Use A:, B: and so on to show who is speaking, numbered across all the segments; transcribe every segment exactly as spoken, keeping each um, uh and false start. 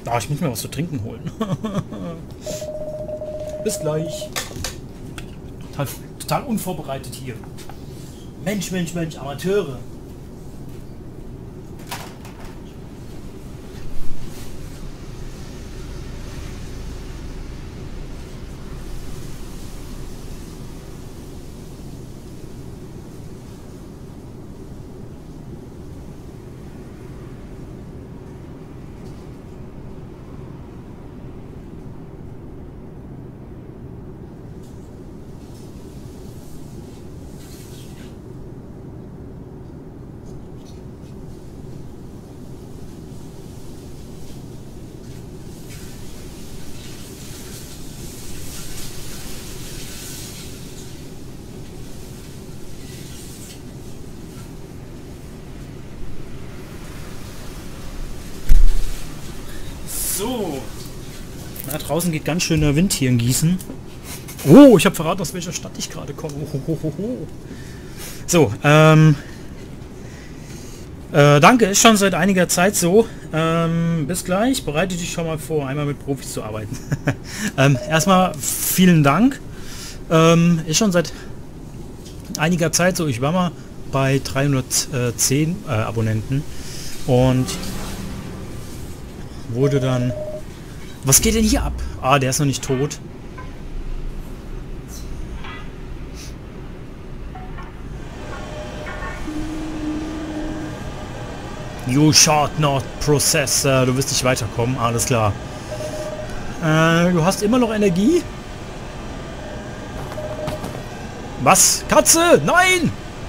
A: Ah, ich muss mir was zu trinken holen. Bis gleich. Total, total unvorbereitet hier. Mensch, Mensch, Mensch, Amateure. So. Na, draußen geht ganz schön der Wind hier in Gießen. Oh, ich habe verraten, aus welcher Stadt ich gerade komme. Ohohoho. So, ähm... Äh, danke, ist schon seit einiger Zeit so. Ähm, bis gleich. Bereite dich schon mal vor, einmal mit Profis zu arbeiten. ähm, erstmal vielen Dank. Ähm, ist schon seit einiger Zeit so. Ich war mal bei dreihundertzehn äh, Abonnenten und wurde dann... Was geht denn hier ab? Ah, der ist noch nicht tot. You shall not process. Äh, du wirst nicht weiterkommen. Alles klar. Äh, du hast immer noch Energie? Was? Katze? Nein!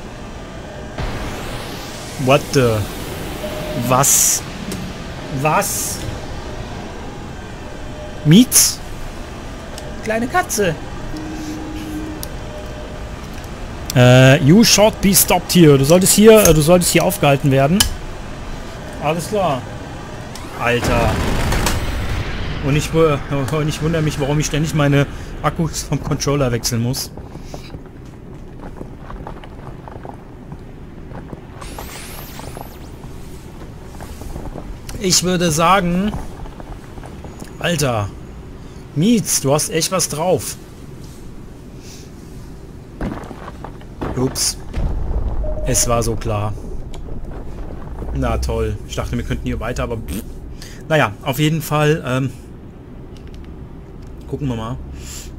A: What the... Was? Was? Mietz? Kleine Katze. Äh, you should be stopped here. Du solltest hier, äh, du solltest hier aufgehalten werden. Alles klar. Alter. Und ich, und ich wundere mich, warum ich ständig meine Akkus vom Controller wechseln muss. Ich würde sagen... Alter. Mietz, du hast echt was drauf. Ups. Es war so klar. Na toll. Ich dachte, wir könnten hier weiter, aber... Pff. Naja, auf jeden Fall... Ähm, gucken wir mal.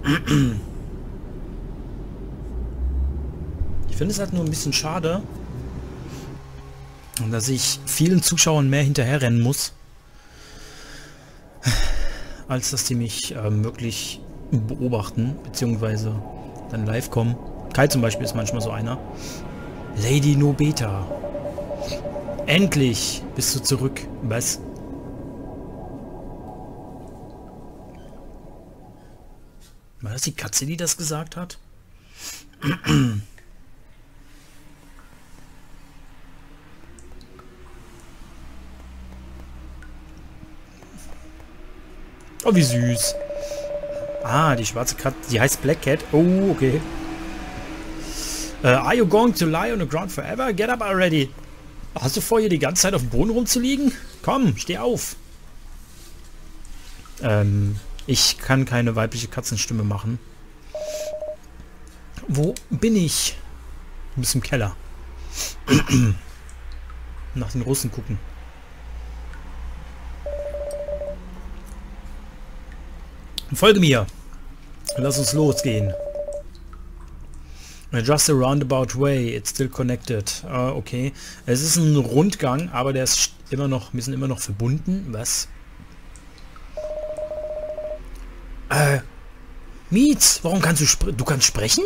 A: Ich finde es halt nur ein bisschen schade, dass ich vielen Zuschauern mehr hinterherrennen muss, als dass die mich ähm, wirklich beobachten, beziehungsweise dann live kommen. Kai zum Beispiel ist manchmal so einer. Lady Nobeta. Endlich bist du zurück. Was? War das die Katze, die das gesagt hat? Oh, wie süß. Ah, die schwarze Katze. Die heißt Black Cat. Oh, okay. Uh, are you going to lie on the ground forever? Get up already. Hast du vor, hier die ganze Zeit auf dem Boden rumzuliegen? Komm, steh auf. Ähm, ich kann keine weibliche Katzenstimme machen. Wo bin ich? Du bist im Keller. Nach den Russen gucken. Folge mir. Lass uns losgehen. Just a roundabout way. It's still connected. Uh, okay. Es ist ein Rundgang, aber der ist immer noch, wir sind immer noch verbunden. Was? Äh. Mietz, warum kannst du sprechen? Du kannst sprechen?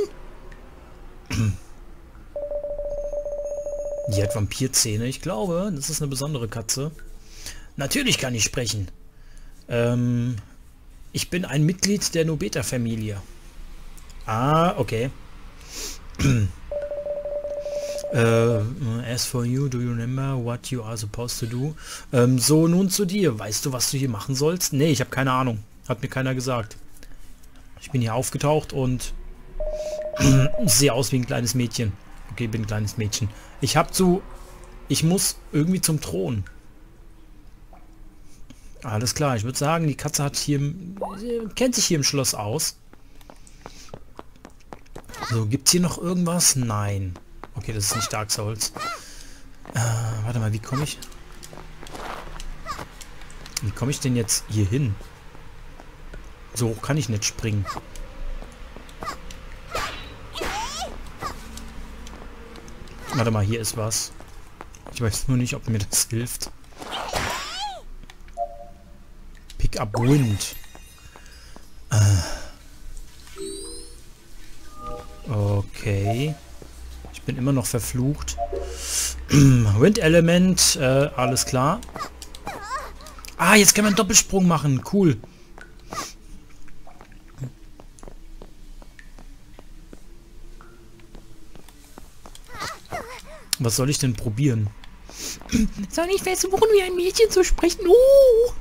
A: Die hat Vampirzähne, ich glaube. Das ist eine besondere Katze. Natürlich kann ich sprechen. Ähm... Ich bin ein Mitglied der Nobeta-Familie. Ah, okay. uh, as for you, do you remember what you are supposed to do? Ähm, so, nun zu dir. Weißt du, was du hier machen sollst? Nee, ich habe keine Ahnung. Hat mir keiner gesagt. Ich bin hier aufgetaucht und sehe aus wie ein kleines Mädchen. Okay, bin ein kleines Mädchen. Ich habe zu... Ich muss irgendwie zum Thron. Alles klar, ich würde sagen, die Katze hat hier, kennt sich hier im Schloss aus. So, gibt es hier noch irgendwas? Nein. Okay, das ist nicht Dark Souls. Äh, warte mal, wie komme ich... Wie komme ich denn jetzt hier hin? So hoch kann ich nicht springen. Warte mal, hier ist was. Ich weiß nur nicht, ob mir das hilft. Pick up Wind. Okay. Ich bin immer noch verflucht. Wind-Element, äh, alles klar. Ah, jetzt können wir einen Doppelsprung machen. Cool. Was soll ich denn probieren? Soll ich versuchen, wie ein Mädchen zu sprechen? Oh!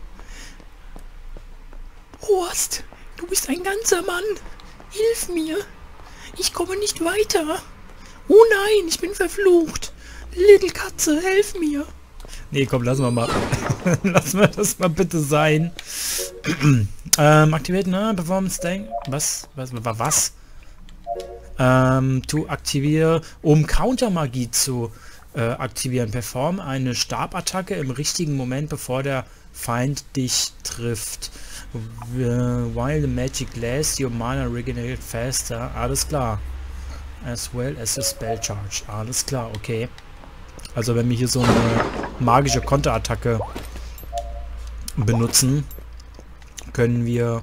A: Horst, du bist ein ganzer Mann. Hilf mir. Ich komme nicht weiter. Oh nein, ich bin verflucht. Little Katze, helf mir. Nee, komm, lassen wir mal. Lassen wir das mal bitte sein. ähm, aktiviert, ne? Performance Tank. Was? Was? Was? was? Ähm, to aktivieren, um Countermagie zu äh, aktivieren. Perform eine Stabattacke im richtigen Moment, bevor der Feind dich trifft. While the magic lasts, your mana regenerates faster. Alles klar. As well as a spell charge. Alles klar, okay. Also wenn wir hier so eine magische Konterattacke benutzen, können wir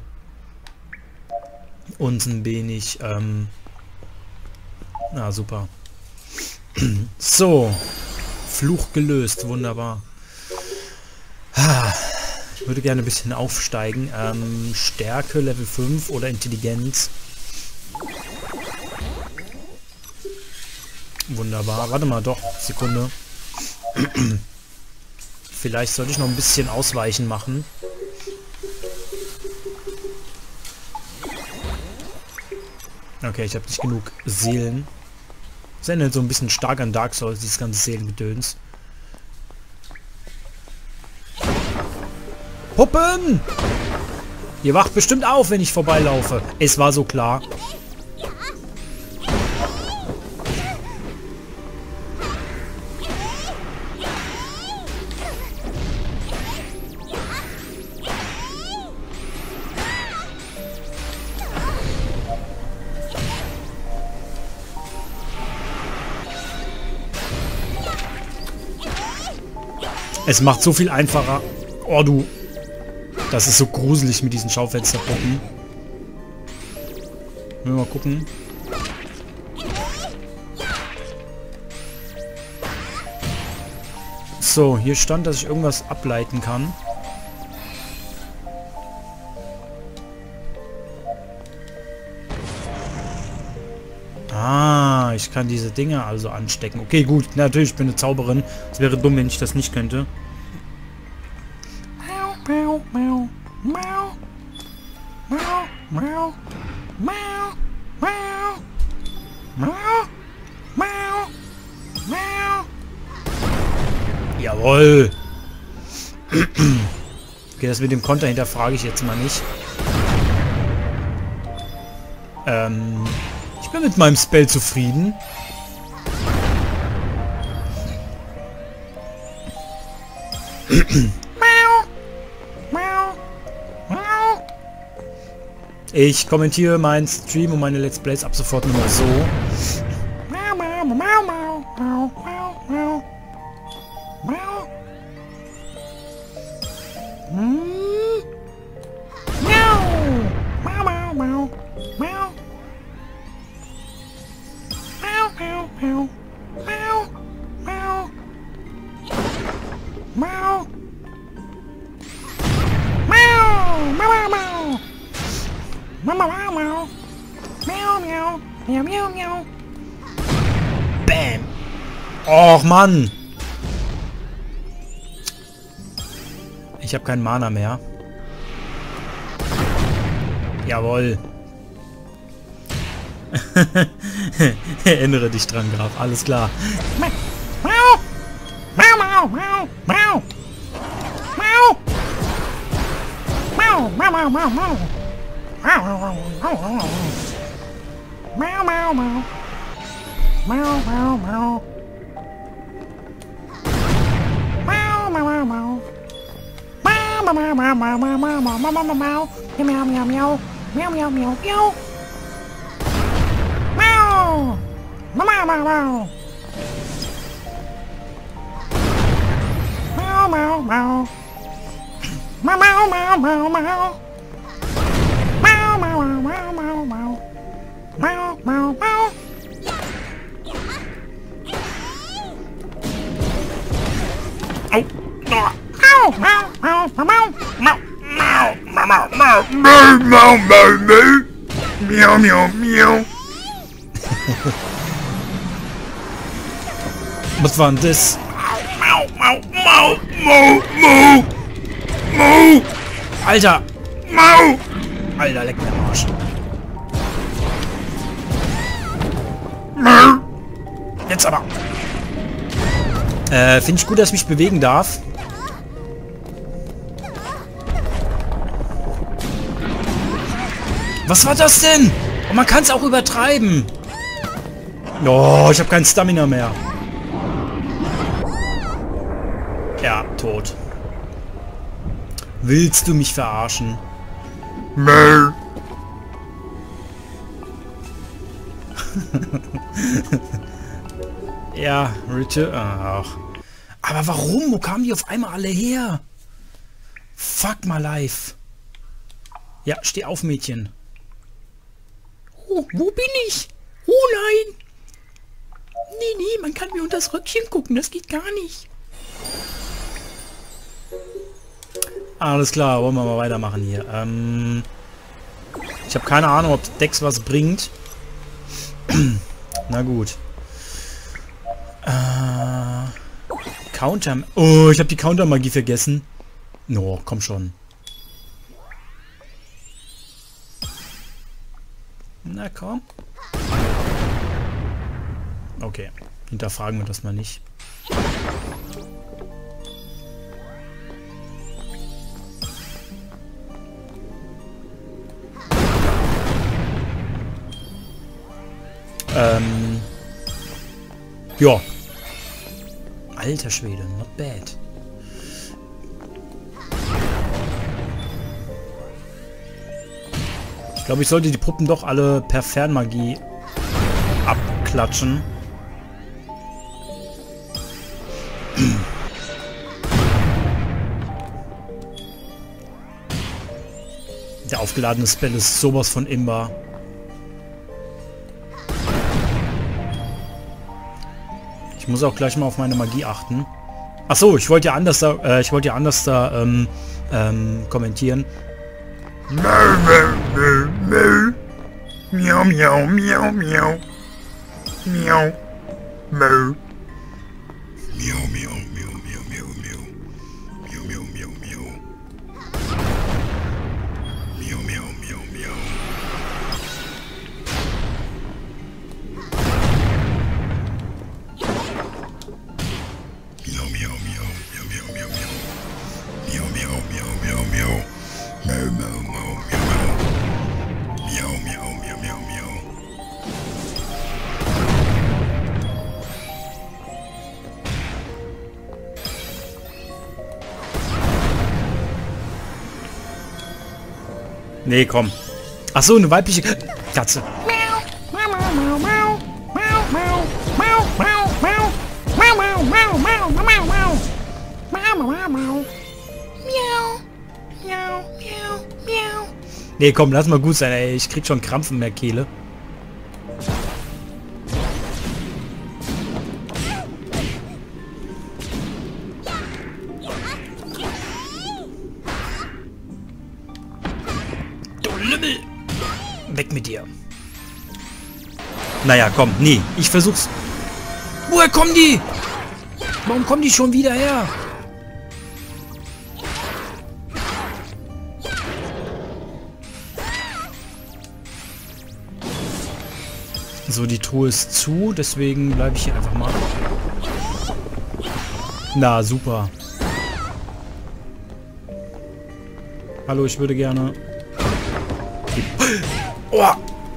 A: uns ein wenig... Ähm, na, super. So. Fluch gelöst. Wunderbar. Ich würde gerne ein bisschen aufsteigen. Ähm, Stärke, Level fünf oder Intelligenz. Wunderbar. Warte mal, doch. Sekunde. Vielleicht sollte ich noch ein bisschen Ausweichen machen. Okay, ich habe nicht genug Seelen. Das erinnert so ein bisschen stark an Dark Souls, dieses ganze Seelengedöns. Puppen! Ihr wacht bestimmt auf, wenn ich vorbeilaufe. Es war so klar. Es macht so viel einfacher. Oh, du. Das ist so gruselig mit diesen Schaufensterpuppen. Mal gucken. So, hier stand, dass ich irgendwas ableiten kann. Ah, ich kann diese Dinge also anstecken. Okay, gut. Natürlich, ich bin eine Zauberin. Es wäre dumm, wenn ich das nicht könnte. Miau, miau, miau, miau, miau, miau, miau, miau, miau, miau. Jawohl. Okay, das mit dem Konter hinterfrage ich jetzt mal nicht. Ähm, ich bin mit meinem Spell zufrieden. Ich kommentiere meinen Stream und meine Let's Plays ab sofort nur noch so. Bam! Och Mann! Ich habe keinen Mana mehr. Jawohl. Erinnere dich dran, Graf. Alles klar.
B: Mau, mau, mau, mau, mau. Mau, mau, mau, mau. Mau, mau, mau. Mau, mau, mau. Mau, mau, mau, mau. Mau, mau, mau, mau, mau, mau, mau, mau, mau, mau, mau. Meow, meow, meow. Meow, meow, meow, meow. Mau. Mau, mau, mau, mau. Mau, mau, mau. Mau, mau, mau, mau, mau. Mau, mau, mau, mau, mau, mau. Mau, mau, mau. Au. Mau, mau, mau, mau, mau. Mau, mau, mau, mau, mau. Mau, mau, mau, mau. Miau, miau, miau.
A: Was war denn das?
B: Mau, mau, mau, mau, mau. Mau.
A: Alter!
B: Mau.
A: Alter, leck mir am Arsch.
B: Mau.
A: Jetzt aber. Äh, finde ich gut, dass ich mich bewegen darf. Was war das denn? Und man kann es auch übertreiben. Oh, ich habe kein Stamina mehr. Ja, tot. Willst du mich verarschen?
B: Mau.
A: Ja, Return. Ach. Aber warum? Wo kamen die auf einmal alle her? Fuck my life. Ja, steh auf, Mädchen. Oh, wo bin ich? Oh nein. Nee, nee, man kann mir unter das Röckchen gucken. Das geht gar nicht. Alles klar, wollen wir mal weitermachen hier. Ähm, ich habe keine Ahnung, ob Dex was bringt. Na gut. Äh, Counter... Oh, ich habe die Counter-Magie vergessen. No, komm schon. Na komm. Okay, hinterfragen wir das mal nicht. Ähm. Ja. Alter Schwede, not bad. Ich glaube, ich sollte die Puppen doch alle per Fernmagie abklatschen. Der aufgeladene Spell ist sowas von imbar. Ich muss auch gleich mal auf meine Magie achten. Ach so, ich wollte ja anders da, äh, ich wollte ja anders da ähm, ähm, kommentieren.
B: Mau, mau, mau, mau. Miau, miau, miau, miau. Miau. Mau. Miau, miau, miau, miau, miau, miau. Miau, miau, miau, miau. Miau, miau, miau, miau. Miau, miau, miau, miau, miau, miau, miau. Miau, miau, miau, miau, miau. Mau, mau, mau, miau, mau. Miau, miau, miau, miau, miau.
A: Nee, komm. Ach so, eine weibliche Katze.
B: Miau, mau, mau, mau, mau. Mau, mau, mau, mau, mau. Mau, mau, mau, mau, mau, mau, mau. Mau, mau, mau, mau. Miau. Miau, miau, miau.
A: Nee, komm, lass mal gut sein, ey. Ich krieg schon Krampf in der Kehle. Du Lümmel! Weg mit dir. Naja, komm, nee, ich versuch's. Woher kommen die? Warum kommen die schon wieder her? So, die Truhe ist zu, deswegen bleibe ich hier einfach mal. Na, super. Hallo, ich würde gerne... Oh!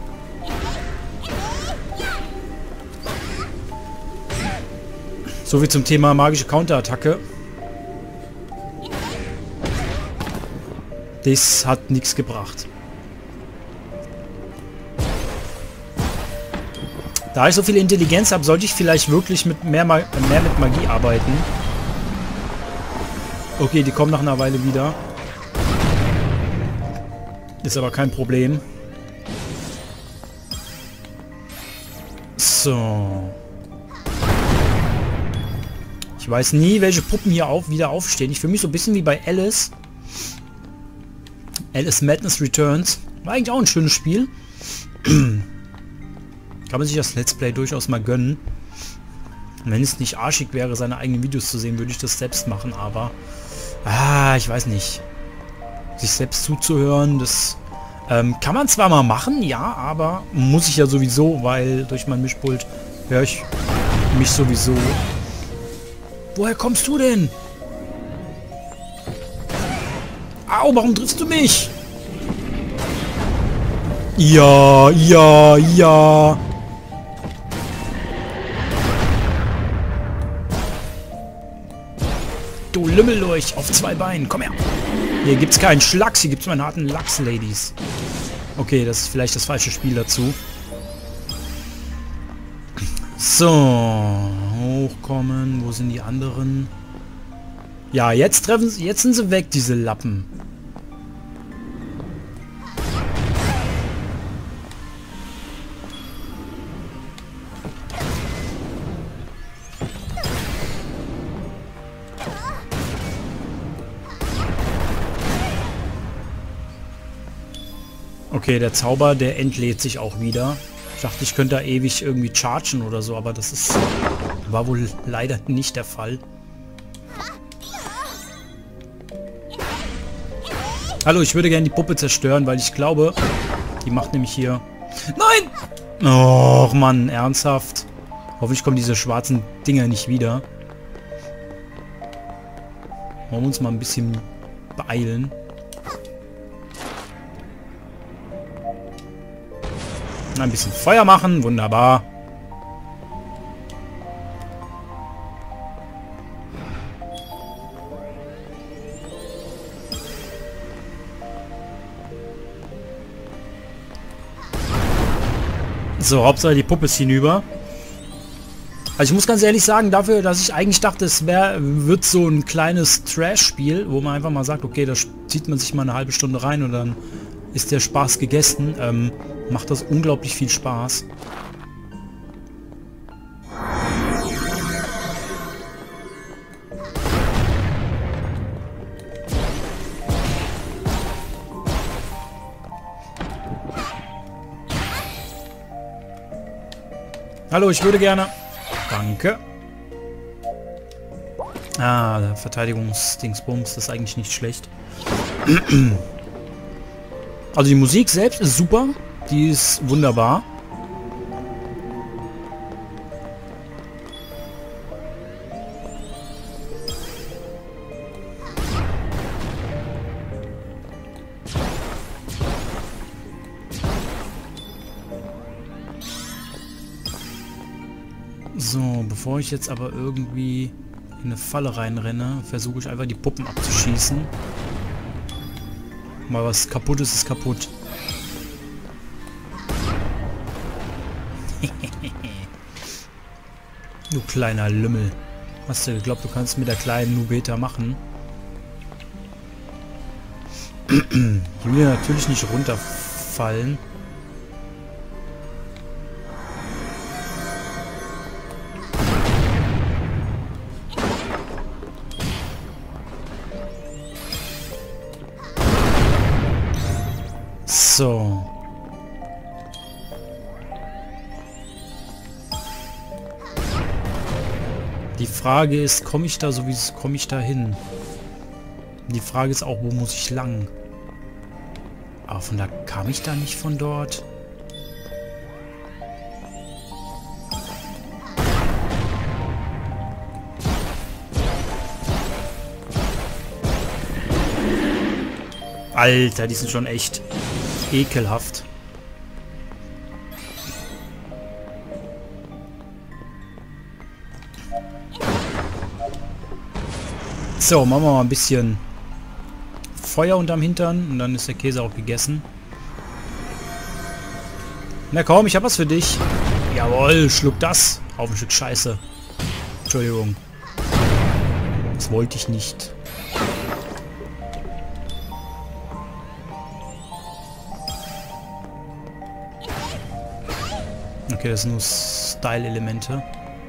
A: So viel zum Thema magische Counterattacke. Das hat nichts gebracht. Da ich so viel Intelligenz habe, sollte ich vielleicht wirklich mit mehr, Ma mehr mit Magie arbeiten. Okay, die kommen nach einer Weile wieder. Ist aber kein Problem. So. Ich weiß nie, welche Puppen hier auf, wieder aufstehen. Ich fühle mich so ein bisschen wie bei Alice. Alice Madness Returns. War eigentlich auch ein schönes Spiel. Kann man sich das Let's Play durchaus mal gönnen. Und wenn es nicht arschig wäre, seine eigenen Videos zu sehen, würde ich das selbst machen, aber... Ah, ich weiß nicht. Sich selbst zuzuhören, das... Ähm, kann man zwar mal machen, ja, aber muss ich ja sowieso, weil durch mein Mischpult höre ich mich sowieso. Woher kommst du denn? Au, warum triffst du mich? Ja, ja, ja. Du Lümmelurch auf zwei Beinen, komm her. Hier gibt's keinen Schlags, hier gibt's meinen harten Lachs, Ladies. Okay, das ist vielleicht das falsche Spiel dazu. So, hochkommen. Wo sind die anderen? Ja, jetzt treffen sie, jetzt sind sie weg, diese Lappen. Okay, der Zauber, der entlädt sich auch wieder. Ich dachte, ich könnte da ewig irgendwie chargen oder so, aber das ist war wohl leider nicht der Fall. Hallo, ich würde gerne die Puppe zerstören, weil ich glaube, die macht nämlich hier... Nein! Och, Mann, ernsthaft. Hoffentlich kommen diese schwarzen Dinger nicht wieder. Wollen wir uns mal ein bisschen beeilen. Ein bisschen Feuer machen, wunderbar. So, Hauptsache die Puppe ist hinüber. Also ich muss ganz ehrlich sagen, dafür, dass ich eigentlich dachte, es wär, wird so ein kleines Trash-Spiel, wo man einfach mal sagt, okay, da zieht man sich mal eine halbe Stunde rein und dann ist der Spaß gegessen. Ähm, macht das unglaublich viel Spaß. Hallo, ich würde gerne... Danke. Ah, der Verteidigungsdingsbums ist eigentlich nicht schlecht. Also die Musik selbst ist super. Die ist wunderbar. So, bevor ich jetzt aber irgendwie in eine Falle reinrenne, versuche ich einfach die Puppen abzuschießen. Mal was kaputt ist, ist kaputt. Du kleiner Lümmel. Hast du geglaubt, du kannst mit der kleinen Nubeta machen? Ich will natürlich nicht runterfallen. So. Die Frage ist, komme ich da so wie komme ich da hin? Die Frage ist auch, wo muss ich lang? Aber von da kam ich da nicht von dort. Alter, die sind schon echt ekelhaft. So, machen wir mal ein bisschen Feuer unterm Hintern und dann ist der Käse auch gegessen. Na komm, ich hab was für dich. Jawohl, schluck das. Auf ein Stück Scheiße. Entschuldigung. Das wollte ich nicht. Okay, das sind nur Style-Elemente.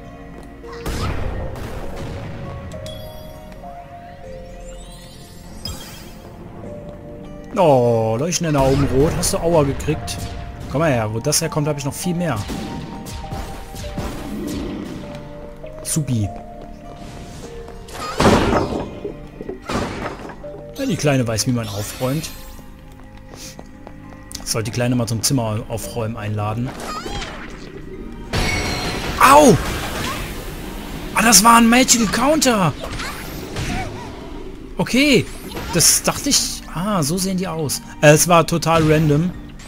A: Oh, leuchtende Augen rot. Hast du Aua gekriegt? Komm mal her, wo das herkommt, habe ich noch viel mehr. Supi. Ja, die Kleine weiß, wie man aufräumt. Ich sollte die Kleine mal zum Zimmer aufräumen einladen. Au! Ah, das war ein Magical Counter! Okay, das dachte ich... Ah, so sehen die aus. Äh, es war total random.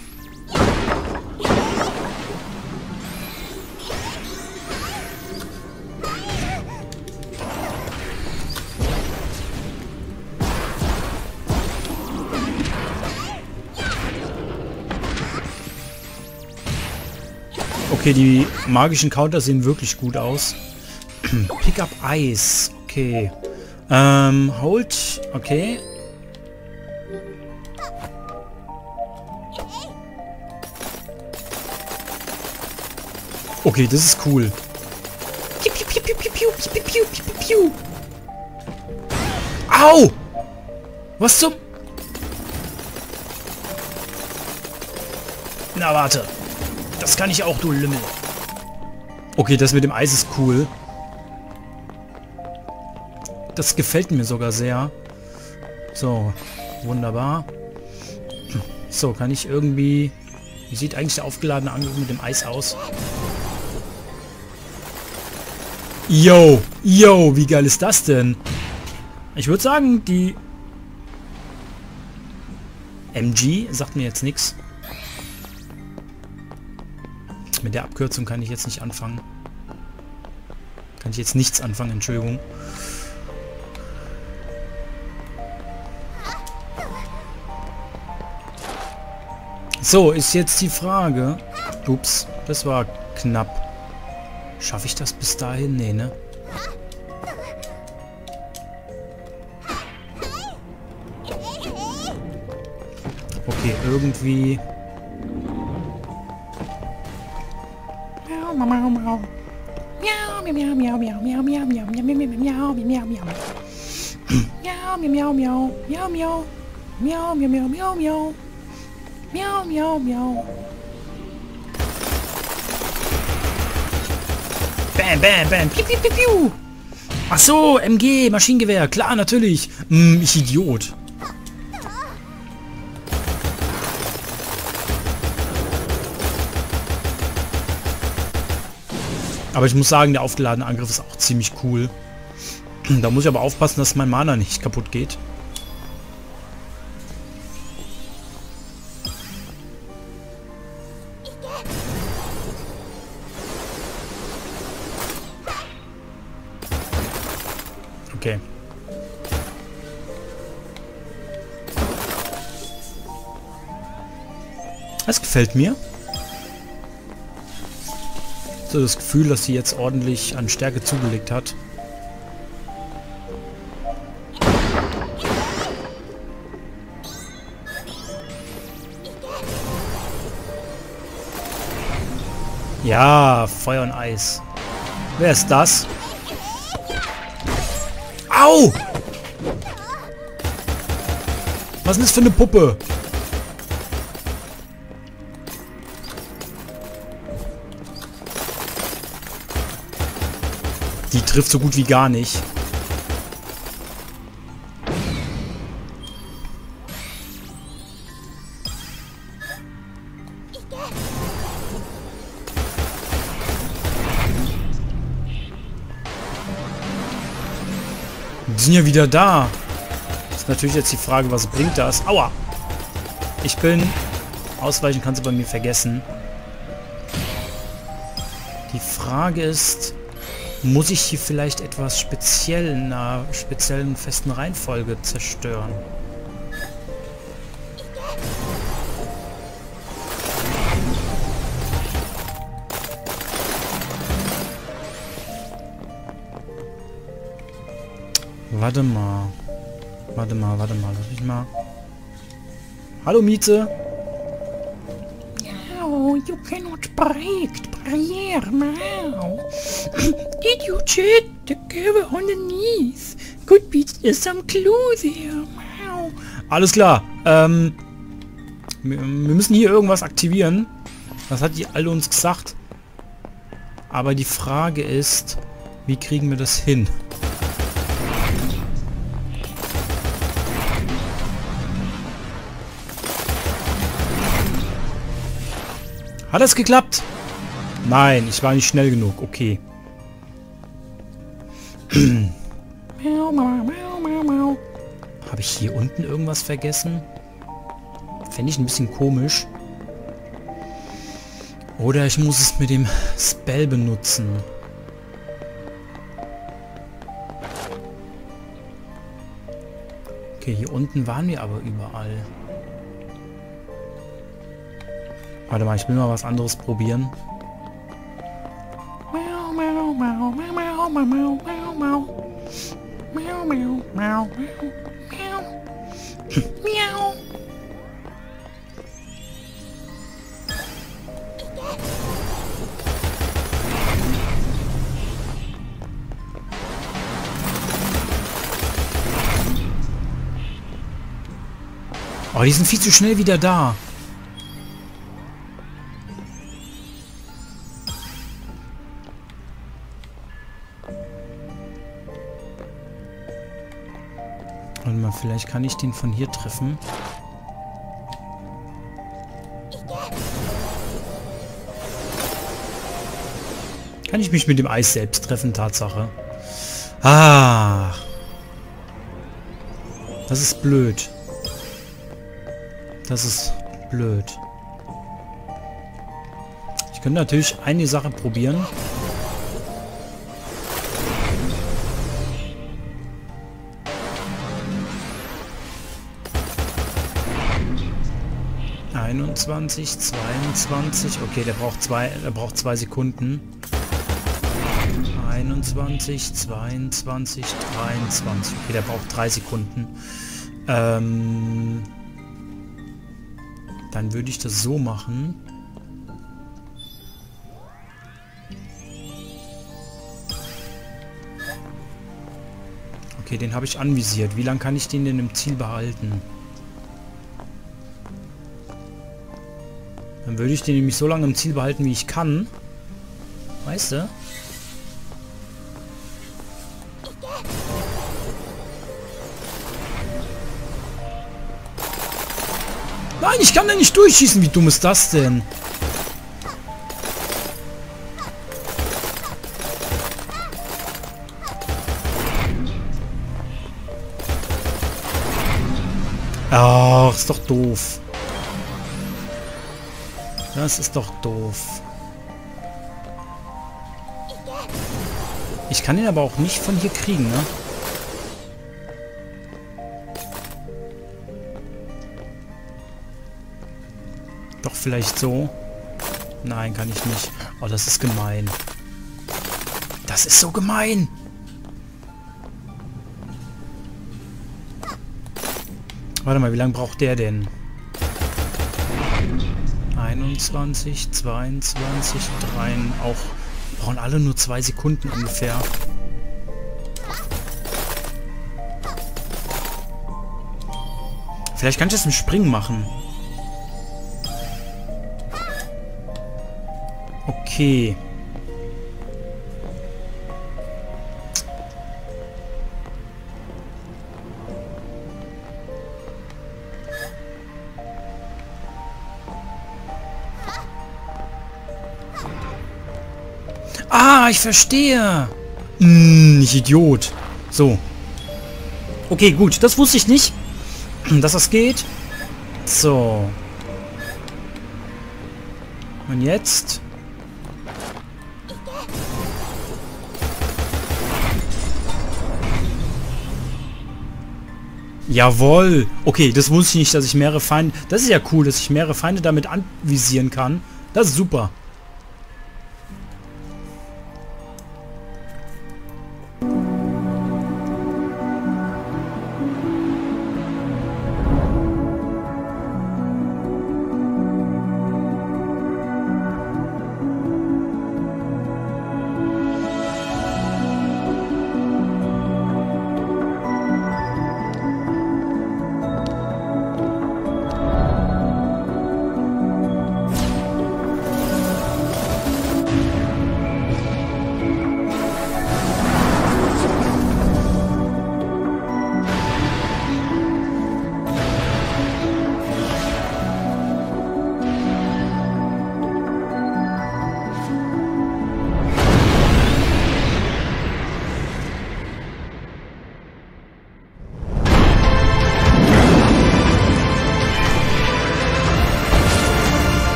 A: Okay, die magischen Counter sehen wirklich gut aus. Pick up Ice. Okay. Ähm, Hold. Okay. Okay, das ist cool. Piu, piu, piu, piu, piu, piu, piu, piu, piu. Au! Was zum... Na, warte. Das kann ich auch, du Lümmel. Okay, das mit dem Eis ist cool. Das gefällt mir sogar sehr. So, wunderbar. So, kann ich irgendwie... Wie sieht eigentlich der aufgeladene Angriff mit dem Eis aus? Yo, yo, wie geil ist das denn? Ich würde sagen, die... M G sagt mir jetzt nichts. Mit der Abkürzung kann ich jetzt nicht anfangen. Kann ich jetzt nichts anfangen, Entschuldigung. So, ist jetzt die Frage... Ups, das war knapp. Schaffe ich das bis dahin? Nee, ne? Okay, irgendwie...
B: Miau, miau, miau, miau. Miau, miau, miau, miau, miau, miau, miau, miau, miau, miau, miau, miau, miau. Miau, miau, miau, miau, miau, miau. Miau, miau, miau, miau, miau. Miau, miau, miau.
A: Bam, bam, bam. Piu, piu, piu, piu. Ach so, M G, Maschinengewehr. Klar, natürlich. Hm, ich Idiot. Aber ich muss sagen, der aufgeladene Angriff ist auch ziemlich cool. Da muss ich aber aufpassen, dass mein Mana nicht kaputt geht. Okay. Das gefällt mir. So das Gefühl, dass sie jetzt ordentlich an Stärke zugelegt hat. Ja, Feuer und Eis. Wer ist das? Au! Was ist das für eine Puppe? Die trifft so gut wie gar nicht. Die sind ja wieder da. Ist natürlich jetzt die Frage, was bringt das? Aua! Ich bin... Ausweichen kannst du bei mir vergessen. Die Frage ist... Muss ich hier vielleicht etwas speziell in einer speziellen festen Reihenfolge zerstören? Warte mal. Warte mal, warte mal. Lass mich mal. Hallo Mieze.
B: No, you cannot break the barrier now. Did you check the cover underneath? Could be some clue there. Wow.
A: Alles klar. Ähm, wir, wir müssen hier irgendwas aktivieren. Das hat die alle uns gesagt. Aber die Frage ist, wie kriegen wir das hin? Hat es geklappt? Nein, ich war nicht schnell genug. Okay. Habe ich hier unten irgendwas vergessen? Fände ich ein bisschen komisch. Oder ich muss es mit dem Spell benutzen. Okay, hier unten waren wir aber überall. Warte mal, ich will mal was anderes probieren.
B: Mau, mau, mau, mau, mau, mau, mau, mau. Mau, mau, mau, mau, miau.
A: Oh, die sind viel zu schnell wieder da. Warte mal, vielleicht kann ich den von hier treffen. Kann ich mich mit dem Eis selbst treffen, Tatsache. Ah. Das ist blöd. Das ist blöd. Ich könnte natürlich eine Sache probieren. einundzwanzig, zweiundzwanzig. Okay, der braucht zwei, der braucht zwei Sekunden. einundzwanzig, zweiundzwanzig, dreiundzwanzig. Okay, der braucht drei Sekunden. Ähm, dann würde ich das so machen. Okay, den habe ich anvisiert. Wie lange kann ich den denn im Ziel behalten? Dann würde ich den nämlich so lange im Ziel behalten, wie ich kann. Weißt du? Nein, ich kann da nicht durchschießen. Wie dumm ist das denn? Ach, ist doch doof. Das ist doch doof. Ich kann ihn aber auch nicht von hier kriegen, ne? Doch vielleicht so. Nein, kann ich nicht. Oh, das ist gemein. Das ist so gemein. Warte mal, wie lange braucht der denn? einundzwanzig, zweiundzwanzig, drei, auch brauchen alle nur zwei Sekunden ungefähr. Vielleicht kann ich das im Springen machen. Okay. Ah, ich verstehe. Hm, ich Idiot. So. Okay, gut. Das wusste ich nicht, dass das geht. So. Und jetzt? Jawohl. Okay, das wusste ich nicht, dass ich mehrere Feinde... Das ist ja cool, dass ich mehrere Feinde damit anvisieren kann. Das ist super.